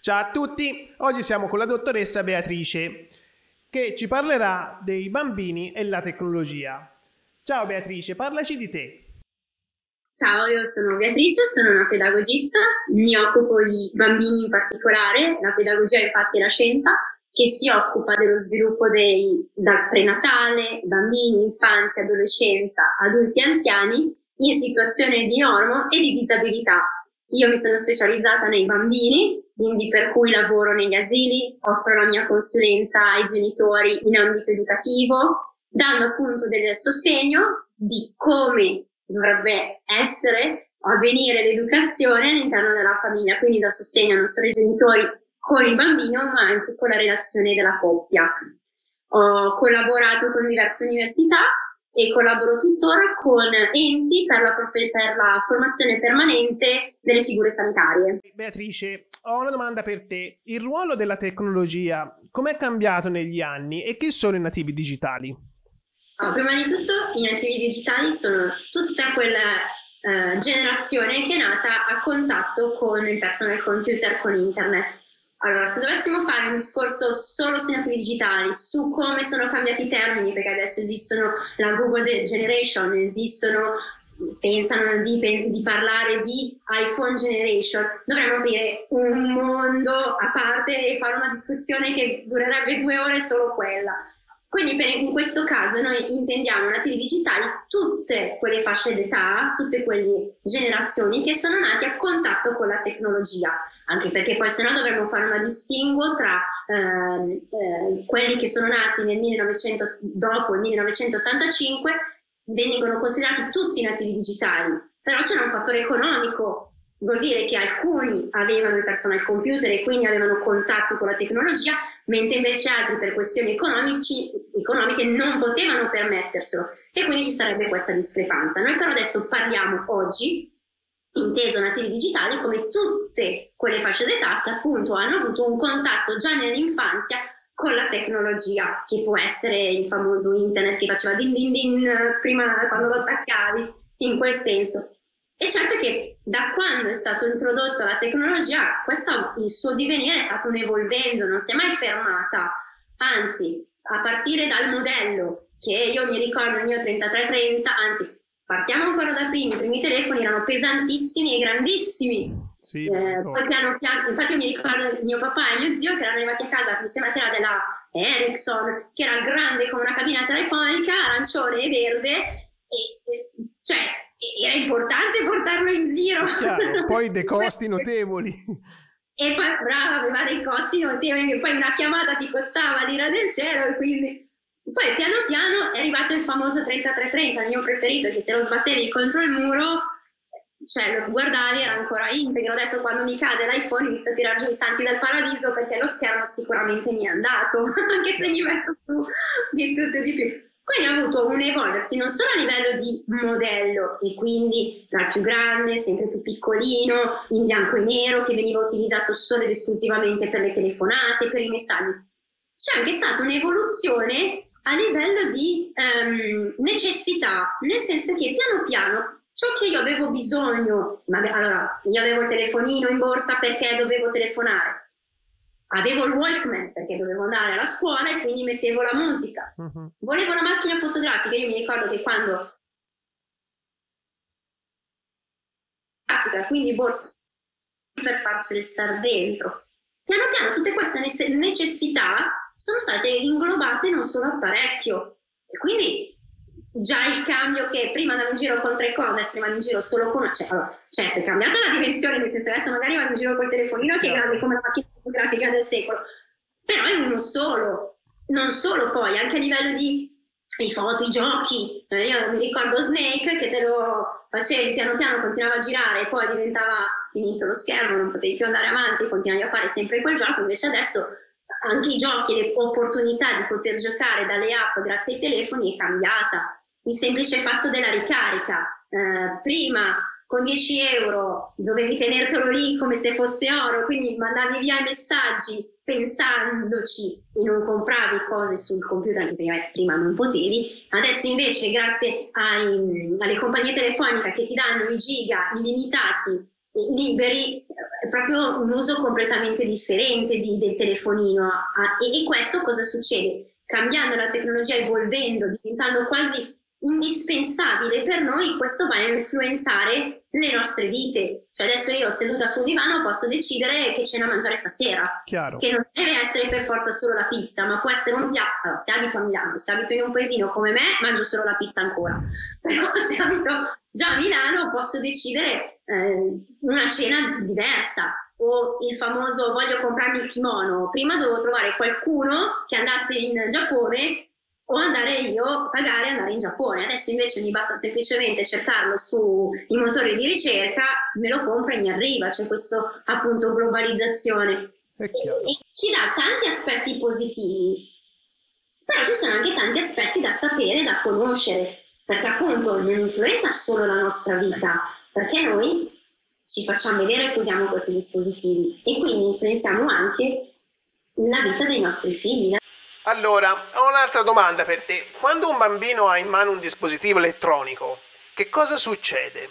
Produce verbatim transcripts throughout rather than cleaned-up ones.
Ciao a tutti, oggi siamo con la dottoressa Beatrice che ci parlerà dei bambini e la tecnologia. Ciao Beatrice, parlaci di te. Ciao, io sono Beatrice, sono una pedagogista, mi occupo di bambini in particolare. La pedagogia infatti è la scienza che si occupa dello sviluppo dei, dal prenatale, bambini, infanzia, adolescenza, adulti e anziani in situazione di normo e di disabilità. Io mi sono specializzata nei bambini, quindi per cui lavoro negli asili, offro la mia consulenza ai genitori in ambito educativo, dando appunto del sostegno di come dovrebbe essere avvenire l'educazione all'interno della famiglia, quindi da sostegno non solo ai genitori con il bambino, ma anche con la relazione della coppia. Ho collaborato con diverse università e collaboro tuttora con enti per la, prof- per la formazione permanente delle figure sanitarie. Beatrice, ho una domanda per te. Il ruolo della tecnologia com'è cambiato negli anni e chi sono i nativi digitali? Allora, prima di tutto i nativi digitali sono tutta quella eh, generazione che è nata a contatto con il personal computer, con internet. Allora, se dovessimo fare un discorso solo sui nativi digitali, su come sono cambiati i termini, perché adesso esistono la Google Generation, esistono, pensano di, di parlare di iPhone Generation, dovremmo aprire un mondo a parte e fare una discussione che durerebbe due ore solo quella. Quindi per, in questo caso noi intendiamo nativi digitali tutte quelle fasce d'età, tutte quelle generazioni che sono nati a contatto con la tecnologia, anche perché poi se no dovremmo fare una distinguo tra eh, eh, quelli che sono nati nel millenovecento, dopo il millenovecentottantacinque, vengono considerati tutti nativi digitali, però c'è un fattore economico. Vuol dire che alcuni avevano il personal computer e quindi avevano contatto con la tecnologia, mentre invece altri per questioni economici, economiche non potevano permetterselo e quindi ci sarebbe questa discrepanza. Noi però adesso parliamo oggi, inteso nativi digitali, come tutte quelle fasce d'età che appunto hanno avuto un contatto già nell'infanzia con la tecnologia, che può essere il famoso internet che faceva din din din prima quando lo attaccavi, in quel senso. E certo che da quando è stato introdotto la tecnologia, questo, il suo divenire è stato un evolvendo, non si è mai fermata, anzi, a partire dal modello, che io mi ricordo il mio trentatré trenta, anzi, partiamo ancora da prima, i primi telefoni erano pesantissimi e grandissimi. Sì, eh, poi piano piano, infatti io mi ricordo mio papà e mio zio che erano arrivati a casa, mi sembra che era della Ericsson, che era grande come una cabina telefonica, arancione e verde, e, e cioè era importante portarlo in giro. Chiaro, poi dei costi notevoli. E poi, brava, aveva dei costi notevoli, che poi una chiamata ti costava l'ira del cielo, e quindi... Poi piano piano è arrivato il famoso trentatré trenta, il mio preferito, che se lo sbattevi contro il muro, cioè lo guardavi, era ancora integro. Adesso quando mi cade l'iPhone inizio a tirar giù i santi dal paradiso, perché lo schermo sicuramente mi è andato, anche se gli metto su di tutto e di più. Quindi ha avuto un evolversi non solo a livello di modello, e quindi dal più grande, sempre più piccolino, in bianco e nero, che veniva utilizzato solo ed esclusivamente per le telefonate, per i messaggi. C'è anche stata un'evoluzione a livello di um, necessità, nel senso che piano piano ciò che io avevo bisogno, magari, allora io avevo il telefonino in borsa perché dovevo telefonare, avevo il Walkman perché dovevo andare alla scuola e quindi mettevo la musica. Uh-huh. Volevo una macchina fotografica, io mi ricordo che quando... quindi borsa per farcele stare dentro. Piano piano tutte queste necessità sono state inglobate in un solo apparecchio. E quindi già il cambio che prima andavo in giro con tre cose, adesso vado in giro solo con una... Cioè, allora, certo, è cambiata la dimensione, nel senso adesso magari vado in giro col telefonino che è grande come la macchina fotografica del secolo, però è uno solo. Non solo, poi anche a livello di i foto, i giochi, eh, io mi ricordo Snake che te lo facevi piano piano, continuava a girare e poi diventava finito lo schermo, non potevi più andare avanti, continuavi a fare sempre quel gioco. Invece adesso anche i giochi, le opportunità di poter giocare dalle app grazie ai telefoni è cambiata. Il semplice fatto della ricarica, eh, prima con dieci euro dovevi tenertelo lì come se fosse oro, quindi mandavi via i messaggi pensandoci e non compravi cose sul computer, anche prima non potevi. Adesso invece grazie ai, alle compagnie telefoniche che ti danno i giga illimitati liberi, proprio un uso completamente differente di, del telefonino. Ah, e, e questo cosa succede? Cambiando la tecnologia, evolvendo, diventando quasi indispensabile per noi, questo va a influenzare le nostre vite. Cioè adesso io seduta sul divano posso decidere che cena mangiare stasera. Chiaro. Che non deve essere per forza solo la pizza, ma può essere un piatto. Allora, se abito a Milano, se abito in un paesino come me, mangio solo la pizza ancora. Però se abito già a Milano posso decidere eh, una cena diversa. O il famoso voglio comprarmi il kimono, prima dovevo trovare qualcuno che andasse in Giappone o andare io, pagare e andare in Giappone. Adesso invece mi basta semplicemente cercarlo sui motori di ricerca, me lo compro e mi arriva. C'è questo appunto globalizzazione e, e ci dà tanti aspetti positivi, però ci sono anche tanti aspetti da sapere, da conoscere, perché appunto non influenza solo la nostra vita, perché noi ci facciamo vedere che usiamo questi dispositivi e quindi influenziamo anche la vita dei nostri figli. Allora, ho un'altra domanda per te. Quando un bambino ha in mano un dispositivo elettronico, che cosa succede?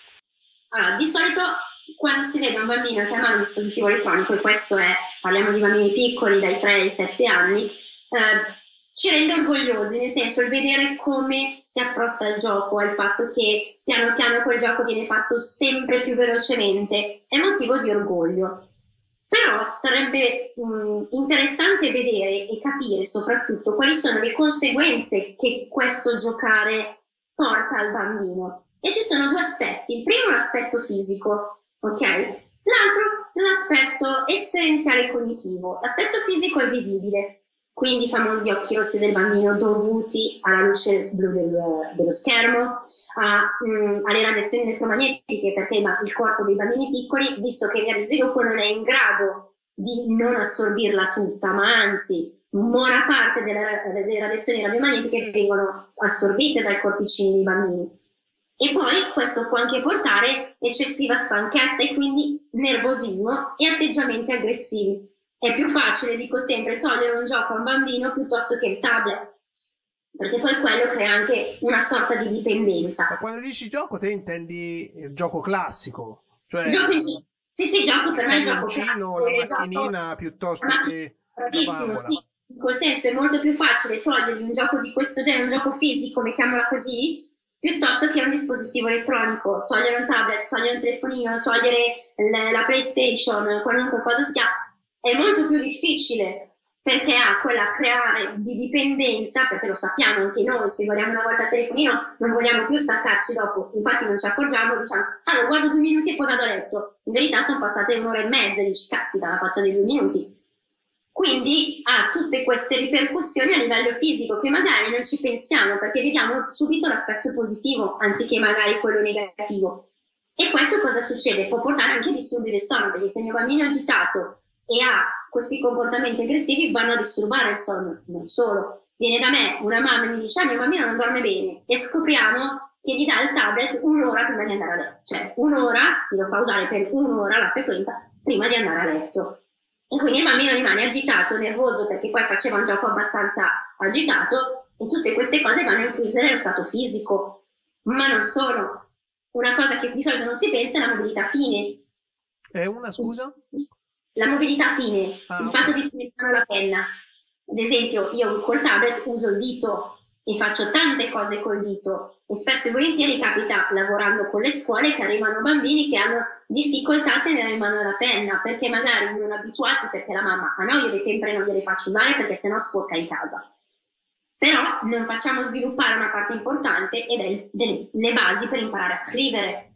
Allora, di solito quando si vede un bambino che ha in mano un dispositivo elettronico, e questo è, parliamo di bambini piccoli dai tre ai sette anni, eh, ci rende orgogliosi, nel senso il vedere come si approccia il gioco, il fatto che piano piano quel gioco viene fatto sempre più velocemente, è motivo di orgoglio. Però sarebbe mh, interessante vedere e capire soprattutto quali sono le conseguenze che questo giocare porta al bambino. E ci sono due aspetti. Il primo è l'aspetto fisico, ok? L'altro è l'aspetto esperienziale e cognitivo. L'aspetto fisico è visibile, quindi i famosi occhi rossi del bambino dovuti alla luce blu del, dello schermo, a, mh, alle radiazioni elettromagnetiche, perché ma, il corpo dei bambini piccoli, visto che via di sviluppo, non è in grado di non assorbirla tutta, ma anzi buona parte delle, delle radiazioni radiomagnetiche vengono assorbite dai corpicini dei bambini. E poi questo può anche portare eccessiva stanchezza e quindi nervosismo e atteggiamenti aggressivi. È più facile, dico sempre, togliere un gioco a un bambino piuttosto che il tablet, perché poi quello crea anche una sorta di dipendenza. Ma quando dici gioco te intendi il gioco classico? Cioè gioco in sì, sì, gioco per me è gioco classico. La macchinina gioco... piuttosto ma, che bravissimo, sì. In quel senso è molto più facile togliere un gioco di questo genere, un gioco fisico, mettiamola così, piuttosto che un dispositivo elettronico. Togliere un tablet, togliere un telefonino, togliere la PlayStation, qualunque cosa sia, è molto più difficile, perché ha quella creare di dipendenza, perché lo sappiamo anche noi, se guardiamo una volta il telefonino non vogliamo più staccarci dopo, infatti non ci accorgiamo, diciamo, ah lo guardo due minuti e poi vado a letto, in verità sono passate un'ora e mezza e dici, caspita, la faccia dei due minuti. Quindi ha tutte queste ripercussioni a livello fisico che magari non ci pensiamo, perché vediamo subito l'aspetto positivo anziché magari quello negativo. E questo cosa succede? Può portare anche a disturbi del sonno, perché se il mio bambino è agitato e ha questi comportamenti aggressivi vanno a disturbare il sonno. Non solo, viene da me una mamma e mi dice ah mio bambino non dorme bene e scopriamo che gli dà il tablet un'ora prima di andare a letto, cioè un'ora, lo fa usare per un'ora la frequenza prima di andare a letto. E quindi il bambino rimane agitato, nervoso, perché poi faceva un gioco abbastanza agitato, e tutte queste cose vanno a influire lo stato fisico. Ma non solo. Una cosa che di solito non si pensa è la mobilità fine. È una, scusa? La mobilità fine, ah, il okay. fatto di tenere in mano la penna. Ad esempio, io col tablet uso il dito e faccio tante cose col dito, e spesso e volentieri capita, lavorando con le scuole, che arrivano bambini che hanno difficoltà a tenere in mano la penna, perché magari non abituati, perché la mamma, ah no, io le tempere non gliele faccio usare perché sennò sporca in casa. Però non facciamo sviluppare una parte importante ed è delle, le basi per imparare a scrivere.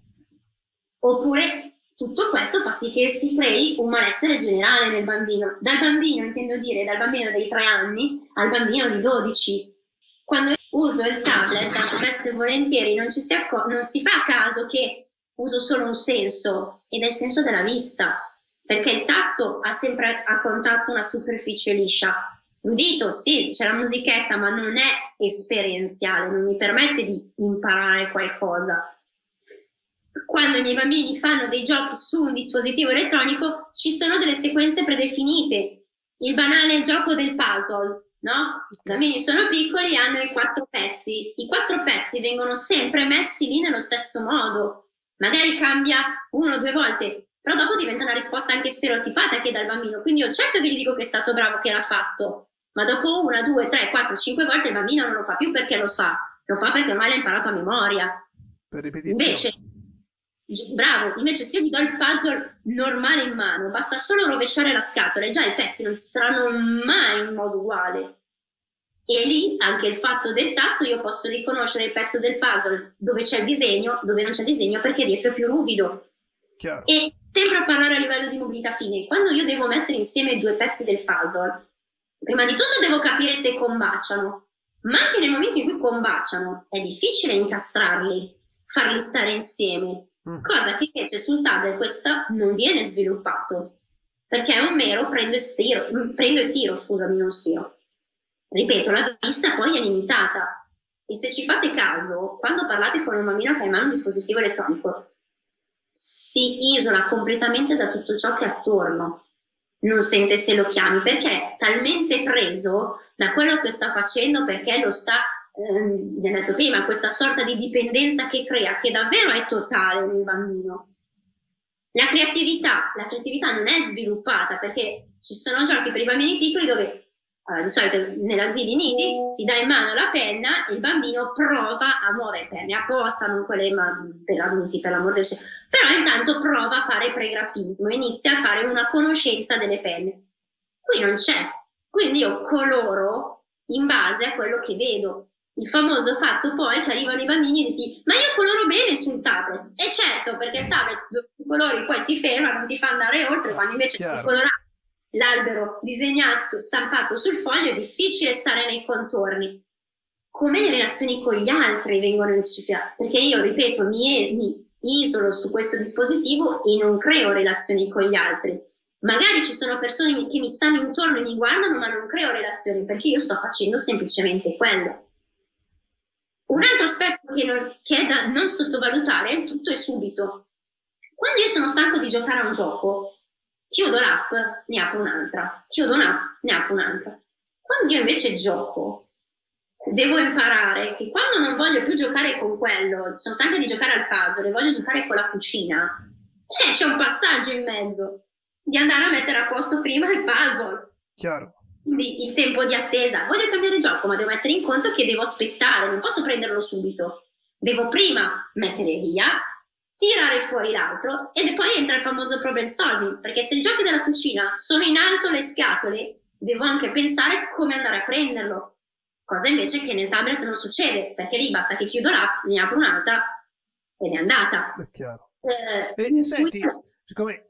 Oppure tutto questo fa sì che si crei un malessere generale nel bambino. Dal bambino, intendo dire, dal bambino dei tre anni al bambino di dodici. Quando uso il tablet, spesso e volentieri non, ci si accor- non si fa caso che uso solo un senso, ed è il senso della vista, perché il tatto ha sempre a contatto una superficie liscia. L'udito, sì, c'è la musichetta, ma non è esperienziale, non mi permette di imparare qualcosa. Quando i miei bambini fanno dei giochi su un dispositivo elettronico, ci sono delle sequenze predefinite. Il banale gioco del puzzle, no? I bambini sono piccoli, hanno i quattro pezzi. I quattro pezzi vengono sempre messi lì nello stesso modo. Magari cambia uno o due volte, però dopo diventa una risposta anche stereotipata che dà il bambino. Quindi io certo che gli dico che è stato bravo, che l'ha fatto, ma dopo una, due, tre, quattro, cinque volte il bambino non lo fa più perché lo sa, lo fa perché ormai l'ha imparato a memoria. Per ripetizione. Invece, bravo, invece se io gli do il puzzle normale in mano, basta solo rovesciare la scatola e già i pezzi non ci saranno mai in modo uguale. E lì anche il fatto del tatto, io posso riconoscere il pezzo del puzzle dove c'è il disegno, dove non c'è il disegno perché dietro è più ruvido. Chiaro. E sempre a parlare a livello di mobilità fine, quando io devo mettere insieme i due pezzi del puzzle, prima di tutto devo capire se combaciano, ma anche nel momento in cui combaciano è difficile incastrarli, farli stare insieme, mm. cosa che invece sul tablet questa non viene sviluppato, perché è un mero prendo e stiro, prendo e tiro, scusami, non stiro. Ripeto, la vista poi è limitata e se ci fate caso, quando parlate con un bambino che ha in mano un dispositivo elettronico, si isola completamente da tutto ciò che è attorno, non sente se lo chiami, perché è talmente preso da quello che sta facendo, perché lo sta, ehm, vi ho detto prima, questa sorta di dipendenza che crea, che davvero è totale nel bambino. La creatività, la creatività non è sviluppata, perché ci sono giochi per i bambini piccoli dove Uh, di solito nell'asili nidi si dà in mano la penna e il bambino prova a muovere penne apposta, non quelle ma per adulti, per l'amor del cielo, però intanto prova a fare pregrafismo, inizia a fare una conoscenza delle penne. Qui non c'è, quindi io coloro in base a quello che vedo. Il famoso fatto poi che arrivano i bambini e dici ma io coloro bene sul tablet, e certo, perché il tablet i colori poi si ferma, non ti fa andare oltre, quando invece tu colorare l'albero disegnato, stampato sul foglio, è difficile stare nei contorni. Come le relazioni con gli altri vengono identificate? Perché io, ripeto, mi, mi isolo su questo dispositivo e non creo relazioni con gli altri. Magari ci sono persone che mi stanno intorno e mi guardano, ma non creo relazioni, perché io sto facendo semplicemente quello. Un altro aspetto che, non, che è da non sottovalutare è il tutto e subito. Quando io sono stanco di giocare a un gioco, chiudo l'app, ne apro un'altra, chiudo un'app, ne apro un'altra. Quando io invece gioco, devo imparare che quando non voglio più giocare con quello, sono stanca di giocare al puzzle e voglio giocare con la cucina, eh, c'è un passaggio in mezzo, di andare a mettere a posto prima il puzzle. Chiaro. Quindi il tempo di attesa, voglio cambiare gioco, ma devo mettere in conto che devo aspettare, non posso prenderlo subito. Devo prima mettere via, tirare fuori l'altro e poi entra il famoso problem solving, perché se i giochi della cucina sono in alto le scatole, devo anche pensare come andare a prenderlo, cosa invece che nel tablet non succede, perché lì basta che chiudo l'app, ne apro un'altra ed è andata. È chiaro. Eh, e, senti, siccome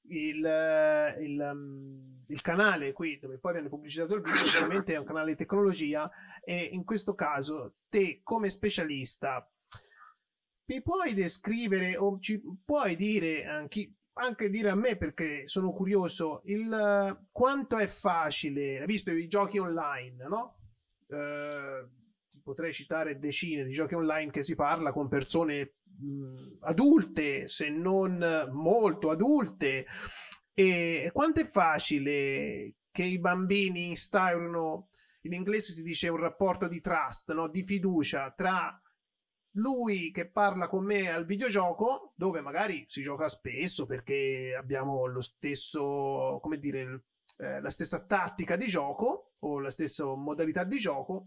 il, il, il canale qui dove poi viene pubblicizzato il video ovviamente è un canale di tecnologia, e in questo caso te come specialista mi puoi descrivere o ci puoi dire anche, anche dire a me, perché sono curioso, il quanto è facile, visto i giochi online, no? Eh, potrei citare decine di giochi online che si parla con persone mh, adulte, se non molto adulte, e quanto è facile che i bambini instaurino, in inglese si dice un rapporto di trust, no? Di fiducia tra lui che parla con me al videogioco, dove magari si gioca spesso perché abbiamo lo stesso, come dire, eh, la stessa tattica di gioco o la stessa modalità di gioco,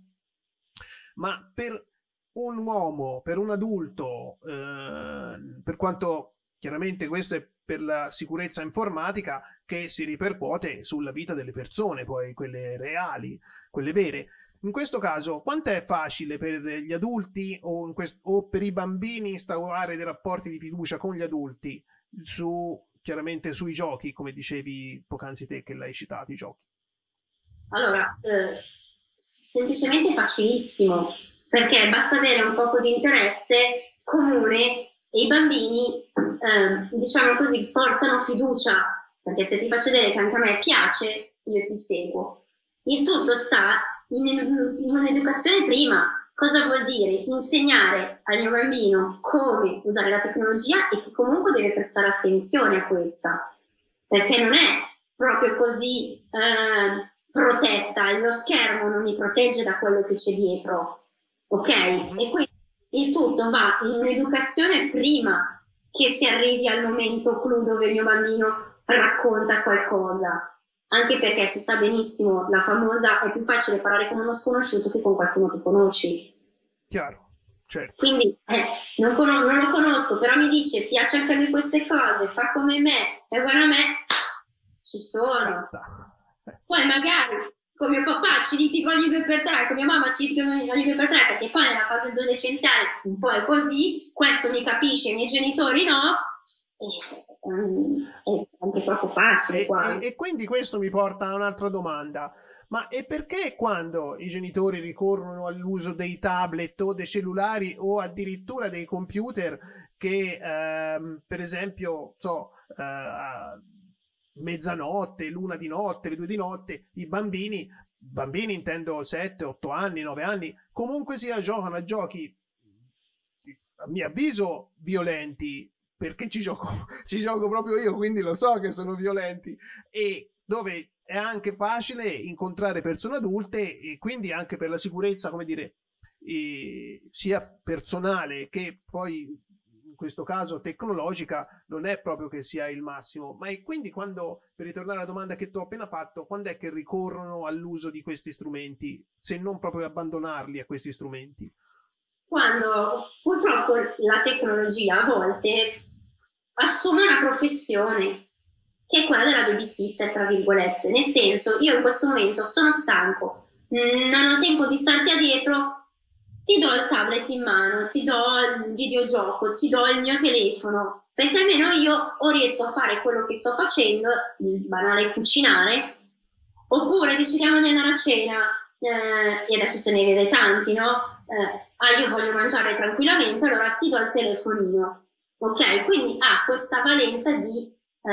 ma per un uomo, per un adulto, eh, per quanto chiaramente questo è per la sicurezza informatica che si ripercuote sulla vita delle persone, poi quelle reali, quelle vere. In questo caso, quanto è facile per gli adulti o, in quest- o per i bambini instaurare dei rapporti di fiducia con gli adulti su, chiaramente sui giochi, come dicevi poc'anzi te che l'hai citato, i giochi? Allora, eh, semplicemente facilissimo, perché basta avere un poco di interesse comune e i bambini, eh, diciamo così, portano fiducia, perché se ti faccio vedere che anche a me piace, io ti seguo. Il tutto sta in, in un'educazione prima. Cosa vuol dire? Insegnare al mio bambino come usare la tecnologia e che comunque deve prestare attenzione a questa, perché non è proprio così eh, protetta, lo schermo non mi protegge da quello che c'è dietro, ok? E quindi il tutto va in un'educazione prima, che si arrivi al momento clou dove il mio bambino racconta qualcosa. Anche perché si sa benissimo, la famosa è più facile parlare con uno sconosciuto che con qualcuno che conosci. Chiaro, certo. Quindi eh, non, con- non lo conosco, però mi dice piace anche a lui queste cose, fa come me, e guarda me, ci sono. Poi magari con mio papà ci litigo ogni due per tre, con mia mamma ci litigo ogni due per tre, perché poi nella fase adolescenziale un po' è così, questo mi capisce, i miei genitori no, e, um, è anche troppo facile e, quasi. E, e quindi questo mi porta a un'altra domanda. Ma e perché quando i genitori ricorrono all'uso dei tablet o dei cellulari o addirittura dei computer che ehm, per esempio so, eh, a mezzanotte, l'una di notte, le due di notte, i bambini, bambini intendo sette, otto anni, nove anni, comunque sia giocano a giochi a mio avviso violenti, perché ci gioco, ci gioco proprio io, quindi lo so che sono violenti, e dove è anche facile incontrare persone adulte e quindi anche per la sicurezza, come dire, eh, sia personale che poi in questo caso tecnologica, non è proprio che sia il massimo. Ma e quindi quando, per ritornare alla domanda che tu hai appena fatto, quando è che ricorrono all'uso di questi strumenti, se non proprio abbandonarli a questi strumenti? Quando purtroppo la tecnologia a volte assume una professione, che è quella della babysitter, tra virgolette. Nel senso, io in questo momento sono stanco, non ho tempo di starti dietro, ti do il tablet in mano, ti do il videogioco, ti do il mio telefono, perché almeno io o riesco a fare quello che sto facendo, il banale cucinare, oppure decidiamo di andare a cena, eh, e adesso se ne vede tanti, no? Eh, ah, io voglio mangiare tranquillamente, allora ti do il telefonino, ok? Quindi ha questa valenza di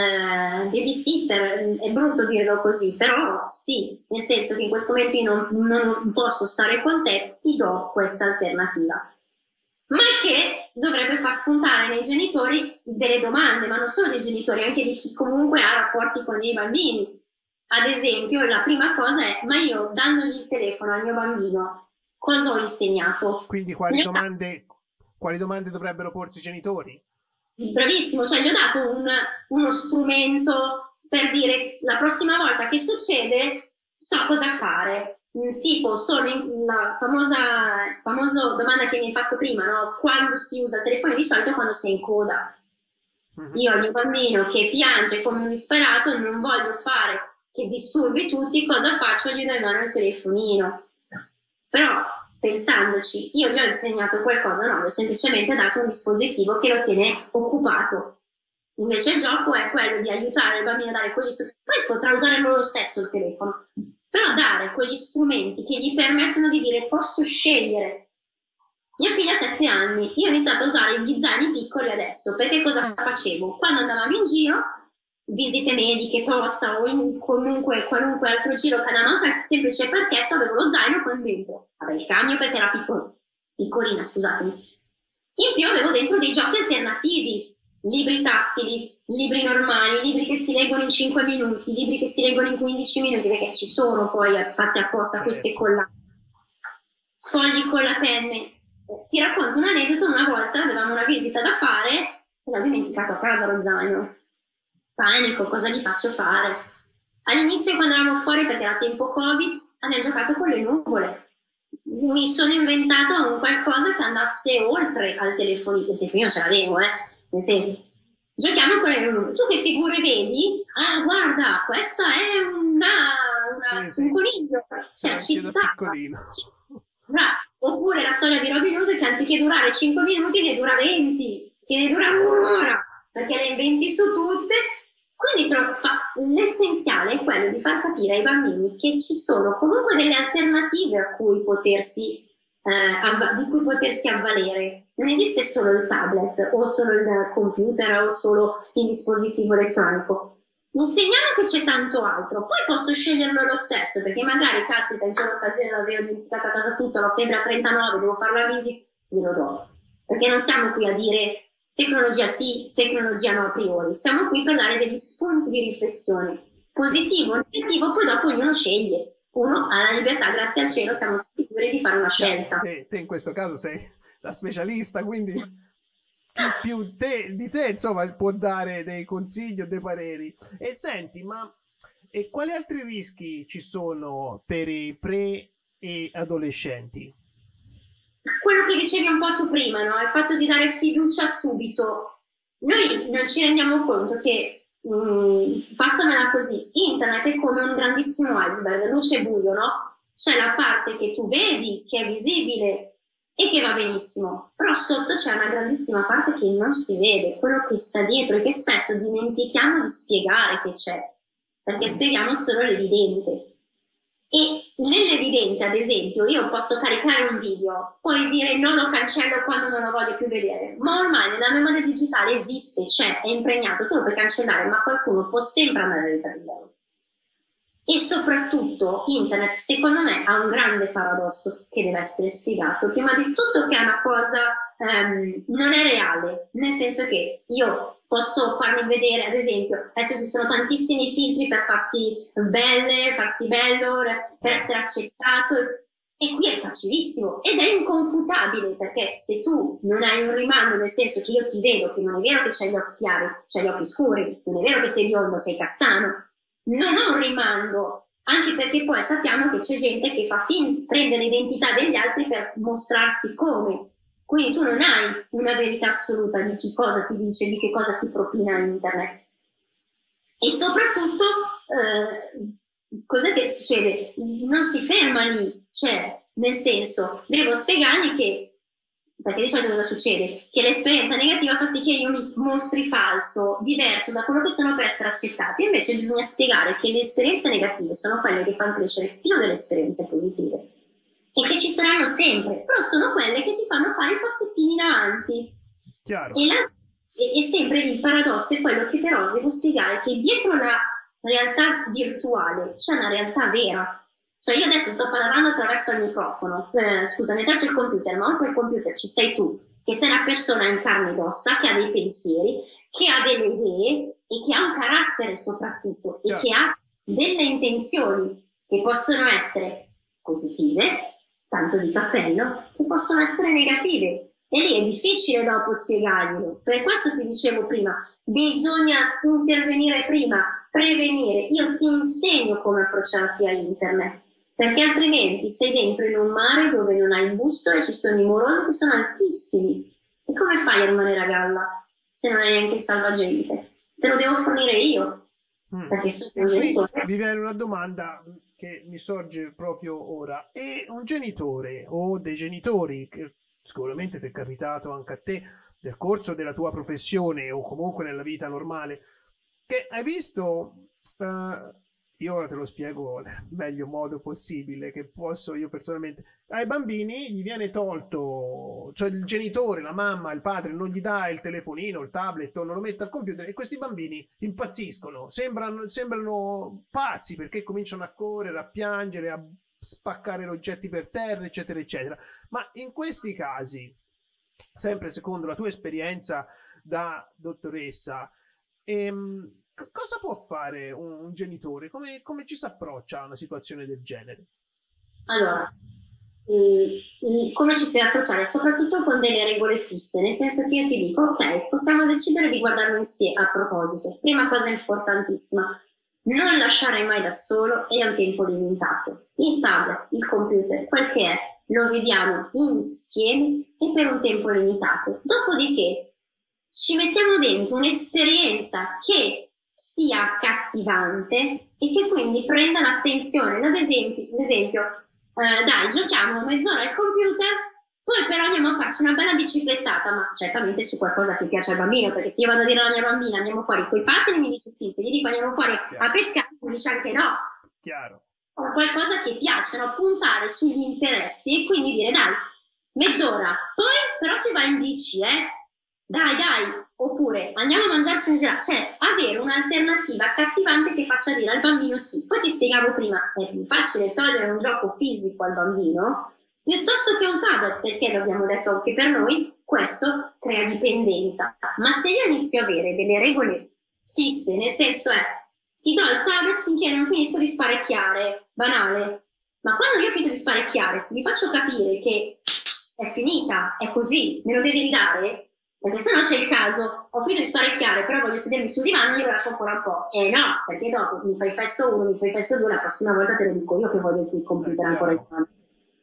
eh, babysitter, è brutto dirlo così, però sì, nel senso che in questo momento io non, non posso stare con te, ti do questa alternativa. Ma che dovrebbe far spuntare nei genitori delle domande, ma non solo dei genitori, anche di chi comunque ha rapporti con dei bambini. Ad esempio, la prima cosa è, ma io dandogli il telefono al mio bambino, cosa ho insegnato? Quindi quali domande, quali domande dovrebbero porsi i genitori? Bravissimo, cioè gli ho dato un, uno strumento per dire la prossima volta che succede so cosa fare. Tipo, sono in la famosa, famosa domanda che mi hai fatto prima, no? Quando si usa il telefono di solito quando sei in coda. Uh-huh. Io ho il mio bambino che piange come un disperato e non voglio fare che disturbi tutti, cosa faccio? Gli do in mano il telefonino. Però, pensandoci, io gli ho insegnato qualcosa, no, gli ho semplicemente dato un dispositivo che lo tiene occupato. Invece il gioco è quello di aiutare il bambino a dare quegli strumenti, poi potrà usare lo stesso il telefono, però dare quegli strumenti che gli permettono di dire posso scegliere. Mia figlia ha sette anni, io ho iniziato a usare gli zaini piccoli adesso, perché cosa facevo? Quando andavamo in giro, visite mediche, posta o in comunque qualunque altro giro che andavamo a semplice parchetto, avevo lo zaino con dentro, avevo il cambio perché era piccolo, piccolina, scusatemi. In più avevo dentro dei giochi alternativi, libri tattili, libri normali, libri che si leggono in cinque minuti, libri che si leggono in quindici minuti, perché ci sono poi fatte apposta queste collane, fogli con la penne. Ti racconto un aneddoto, una volta avevamo una visita da fare e l'ho dimenticato a casa lo zaino. Panico, cosa gli faccio fare? All'inizio quando eravamo fuori, perché era tempo Covid, abbiamo giocato con le nuvole. Mi sono inventata un qualcosa che andasse oltre al telefonino. Il telefonino ce l'avevo, eh. Nel senso, giochiamo con le nuvole. Tu che figure vedi? Ah, guarda, questa è una, una sì, sì. un coniglio. Cioè, ci sta. Oppure la storia di Robin Hood che anziché durare cinque minuti ne dura venti, che ne dura un'ora, perché le inventi su tutte. Quindi l'essenziale è quello di far capire ai bambini che ci sono comunque delle alternative a cui potersi, eh, di cui potersi avvalere. Non esiste solo il tablet o solo il computer o solo il dispositivo elettronico. Insegniamo che c'è tanto altro, poi posso sceglierlo lo stesso, perché magari, caspita, in quell'occasione avevo dimenticato a casa tutto, ho febbre a trentanove, devo fare la visita, glielo do. Perché non siamo qui a dire tecnologia sì, tecnologia no a priori, siamo qui per dare degli spunti di riflessione, positivo, negativo, poi dopo ognuno sceglie. Uno ha la libertà, grazie al cielo siamo tutti liberi di fare una scelta. Te, te in questo caso sei la specialista, quindi chi più te, di te, insomma, può dare dei consigli o dei pareri. E senti, ma e quali altri rischi ci sono per i pre e adolescenti? Quello che dicevi un po' tu prima, no? Il fatto di dare fiducia subito. Noi non ci rendiamo conto che, mh, passamela così, internet è come un grandissimo iceberg, luce e buio, no? C'è la parte che tu vedi, che è visibile e che va benissimo, però sotto c'è una grandissima parte che non si vede, quello che sta dietro e che spesso dimentichiamo di spiegare che c'è, perché spieghiamo solo l'evidente. E nell'evidente, ad esempio, io posso caricare un video, poi dire no, lo cancello quando non lo voglio più vedere, ma ormai nella memoria digitale esiste, c'è, è impregnato, tu lo puoi cancellare, ma qualcuno può sempre andare a riprenderlo. E soprattutto internet, secondo me, ha un grande paradosso che deve essere spiegato. Prima di tutto che è una cosa, ehm, non è reale, nel senso che io posso farmi vedere, ad esempio, adesso ci sono tantissimi filtri per farsi belle, farsi bello, per essere accettato, e qui è facilissimo ed è inconfutabile, perché se tu non hai un rimando, nel senso che io ti vedo che non è vero che c'hai gli occhi chiari, c'hai gli occhi scuri, non è vero che sei biondo, sei castano, non ho un rimando, anche perché poi sappiamo che c'è gente che fa fin- prende l'identità degli altri per mostrarsi come. Quindi tu non hai una verità assoluta di che cosa ti dice, di che cosa ti propina internet. E soprattutto, eh, cos'è che succede? Non si ferma lì, cioè, nel senso, devo spiegargli che, perché di solito cosa succede? Che l'esperienza negativa fa sì che io mi mostri falso, diverso da quello che sono per essere accettati. Invece bisogna spiegare che le esperienze negative sono quelle che fanno crescere più delle esperienze positive. E che ci saranno sempre, però sono quelle che ci fanno fare i passettini in avanti. Chiaro. E, la, e, e sempre lì il paradosso è quello che però devo spiegare che dietro la realtà virtuale c'è una realtà vera. Cioè io adesso sto parlando attraverso il microfono, eh, scusami, attraverso il computer, ma oltre al computer ci sei tu, che sei una persona in carne ed ossa, che ha dei pensieri, che ha delle idee e che ha un carattere soprattutto, e Chiaro. che ha delle intenzioni che possono essere positive, tanto di cappello, che possono essere negative. E lì è difficile dopo spiegarglielo. Per questo ti dicevo prima, bisogna intervenire prima, prevenire. Io ti insegno come approcciarti a internet, perché altrimenti sei dentro in un mare dove non hai il busto e ci sono i morosi che sono altissimi. E come fai a rimanere a galla se non hai neanche il salvagente? Te lo devo fornire io, Mm. perché sono E un qui genitore. mi viene una domanda che mi sorge proprio ora. E un genitore o dei genitori, che sicuramente ti è capitato anche a te nel corso della tua professione o comunque nella vita normale, che hai visto, eh, io ora te lo spiego nel meglio modo possibile che posso io personalmente, ai bambini gli viene tolto, cioè il genitore, la mamma, il padre non gli dà il telefonino, il tablet, o non lo mette al computer e questi bambini impazziscono, sembrano, sembrano pazzi perché cominciano a correre, a piangere, a spaccare oggetti per terra, eccetera, eccetera. Ma in questi casi, sempre secondo la tua esperienza da dottoressa, ehm, cosa può fare un, un genitore? Come, come ci si approccia a una situazione del genere? Allora, mh, come ci si deve approcciare? Soprattutto con delle regole fisse, nel senso che io ti dico, ok, possiamo decidere di guardarlo insieme. A proposito, prima cosa importantissima, non lasciare mai da solo e a un tempo limitato. Il tablet, il computer, quel che è, lo vediamo insieme e per un tempo limitato. Dopodiché ci mettiamo dentro un'esperienza che sia accattivante e che quindi prenda l'attenzione. Ad esempio, ad esempio eh, dai, giochiamo mezz'ora al computer, poi però andiamo a farci una bella biciclettata, ma certamente su qualcosa che piace al bambino, perché se io vado a dire alla mia bambina andiamo fuori coi pattini mi dice sì, se gli dico andiamo fuori Chiaro. a pescare mi dice anche no. Chiaro. Qualcosa che piace, no? Puntare sugli interessi e quindi dire dai, mezz'ora, poi però si va in bici, eh? Dai, dai, oppure andiamo a mangiarci un gelato, cioè avere un'alternativa accattivante che faccia dire al bambino sì. Poi ti spiegavo prima, è più facile togliere un gioco fisico al bambino piuttosto che un tablet, perché l'abbiamo detto anche per noi, questo crea dipendenza. Ma se io inizio a avere delle regole fisse, nel senso è ti do il tablet finché non finisco di sparecchiare, banale, ma quando io ho finito di sparecchiare, se vi faccio capire che è finita, è così, me lo devi ridare, Perché se no c'è il caso, ho finito di sparecchiare, però voglio sedermi sul divano, io lo lascio ancora un po'. E no, perché dopo mi fai fesso uno, mi fai fesso due, la prossima volta te lo dico io che voglio il computer ancora in mano.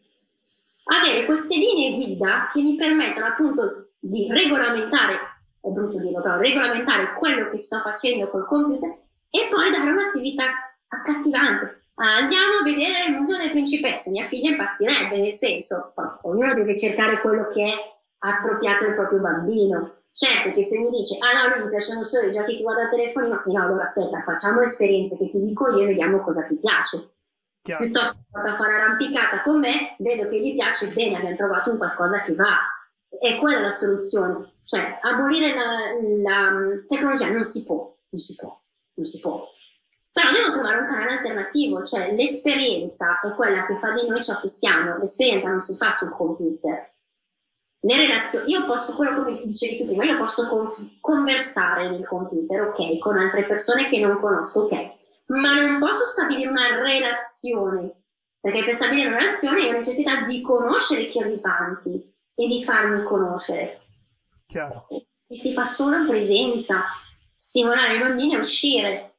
Avere queste linee guida che mi permettono appunto di regolamentare, è brutto dirlo, però regolamentare quello che sto facendo col computer e poi dare un'attività accattivante. Ah, andiamo a vedere il Museo delle Principesse, mia figlia impazzirebbe, nel senso, ognuno deve cercare quello che è appropriato al proprio bambino. Certo che se mi dice, ah no, lui mi piacciono solo i giochi che guarda il telefonino, no, allora aspetta, facciamo esperienze che ti dico io e vediamo cosa ti piace. Chiaro. Piuttosto che vado a fare arrampicata con me, vedo che gli piace, bene, abbiamo trovato un qualcosa che va. E quella è la soluzione. Cioè, abolire la, la tecnologia non si può, non si può, non si può. Però devo trovare un canale alternativo, cioè l'esperienza è quella che fa di noi ciò che siamo, l'esperienza non si fa sul computer. Le relazioni, io posso, quello come dicevi tu prima, io posso conf- conversare nel computer, ok, con altre persone che non conosco, ok, ma non posso stabilire una relazione, perché per stabilire una relazione io ho necessità di conoscere chi ho di davanti e di farmi conoscere. Chiaro. E si fa solo in presenza, stimolare i bambini a uscire.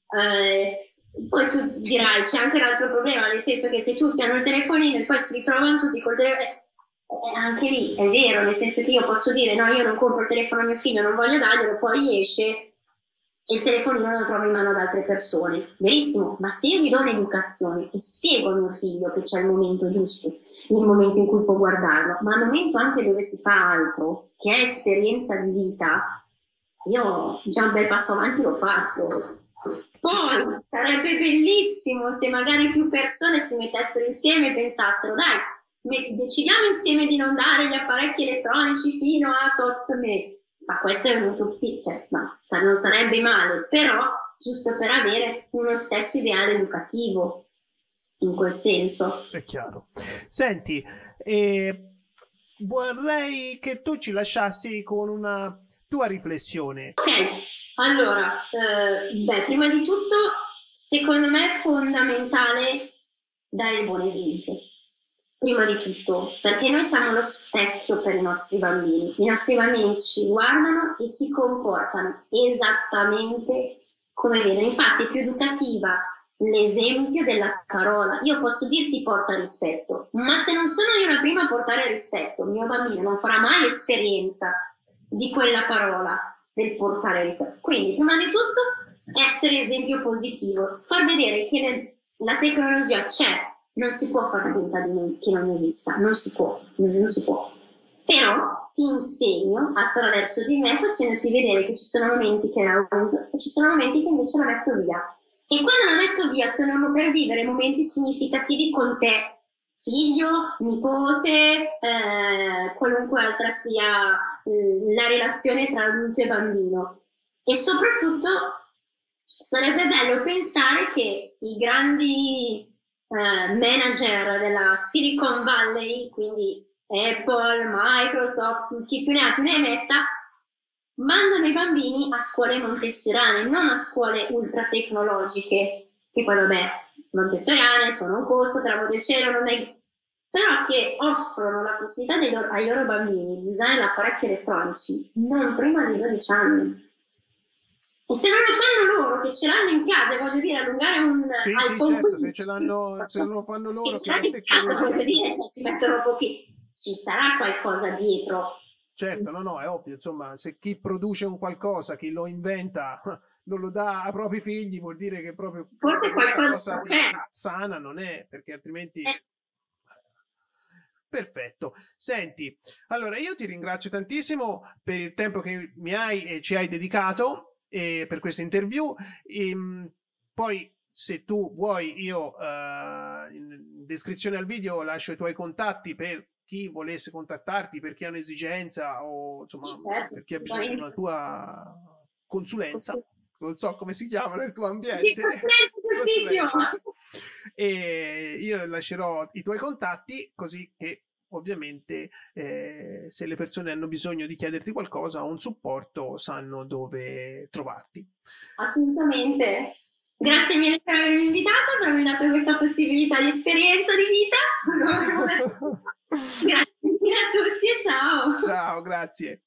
Eh, poi tu dirai, c'è anche un altro problema, nel senso che se tutti hanno il telefonino e poi si ritrovano tutti col telefono, eh, anche lì è vero, nel senso che io posso dire no, io non compro il telefono a mio figlio, non voglio darglielo, poi esce e il telefonino lo trovo in mano ad altre persone, verissimo, ma se io gli do un'educazione e spiego a mio figlio che c'è il momento giusto, il momento in cui può guardarlo, ma il momento anche dove si fa altro, che è esperienza di vita, io già un bel passo avanti l'ho fatto. Poi sarebbe bellissimo se magari più persone si mettessero insieme e pensassero dai, decidiamo insieme di non dare gli apparecchi elettronici fino a tot me. Ma questo è un'utopia, cioè, no, non sarebbe male, però giusto per avere uno stesso ideale educativo, in quel senso. È chiaro. Senti, eh, vorrei che tu ci lasciassi con una tua riflessione. Ok, allora, eh, beh, prima di tutto, secondo me è fondamentale dare il buon esempio. Prima di tutto, perché noi siamo lo specchio per i nostri bambini. I nostri bambini ci guardano e si comportano esattamente come vedono. Infatti è più educativa l'esempio della parola. Io posso dirti porta rispetto, ma se non sono io la prima a portare rispetto, il mio bambino non farà mai esperienza di quella parola, del portare rispetto. Quindi, prima di tutto, essere esempio positivo, far vedere che la tecnologia c'è. Non si può far finta di non, che non esista, non si può, non si può. Però ti insegno attraverso di me facendoti vedere che ci sono momenti che la uso e ci sono momenti che invece la metto via. E quando la metto via sono per vivere momenti significativi con te, figlio, nipote, eh, qualunque altra sia eh, la relazione tra adulto e bambino. E soprattutto sarebbe bello pensare che i grandi Uh, manager della Silicon Valley, quindi Apple, Microsoft, chi più ne ha più ne metta, mandano i bambini a scuole montessoriane, non a scuole ultra tecnologiche, che poi vabbè, montessoriane sono un costo per amor del cielo, non è... però che offrono la possibilità loro, ai loro bambini di usare gli apparecchi elettronici non prima di dodici anni. E se non lo fanno loro, che ce l'hanno in casa, voglio dire, allungare un sì, iPhone sì, certo, se, ce l'hanno, se non lo fanno loro, che ce l'hanno in casa, voglio dire, cioè, ci mettono pochi, ci sarà qualcosa dietro. Certo, no, no, è ovvio, insomma, se chi produce un qualcosa, chi lo inventa, non lo dà ai propri figli, vuol dire che proprio forse qualcosa c'è. Sana non è, perché altrimenti... Eh. Perfetto. Senti, allora io ti ringrazio tantissimo per il tempo che mi hai e ci hai dedicato e per questa interview. E, poi se tu vuoi io uh, in descrizione al video lascio i tuoi contatti per chi volesse contattarti, per chi ha un'esigenza o insomma sì, certo, per chi ha bisogno di una tua consulenza, non so come si chiama nel tuo ambiente. Sì, e io lascerò i tuoi contatti così che ovviamente eh, se le persone hanno bisogno di chiederti qualcosa o un supporto sanno dove trovarti. Assolutamente. Grazie mille per avermi invitato, per avermi dato questa possibilità di esperienza di vita. Grazie mille a tutti e ciao. Ciao, grazie.